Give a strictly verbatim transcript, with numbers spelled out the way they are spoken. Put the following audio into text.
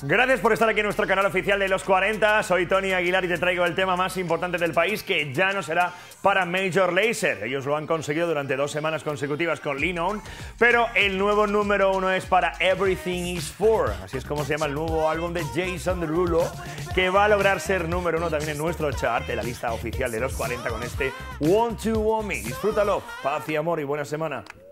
Gracias por estar aquí en nuestro canal oficial de los cuarenta. Soy Tony Aguilar y te traigo el tema más importante del país, que ya no será para Major Lazer. Ellos lo han conseguido durante dos semanas consecutivas con Lean On, pero el nuevo número uno es para Everything Is For. Así es como se llama el nuevo álbum de Jason Derulo, que va a lograr ser número uno también en nuestro chart de la lista oficial de los cuarenta con este Want to Want Me. Disfrútalo, paz y amor y buena semana.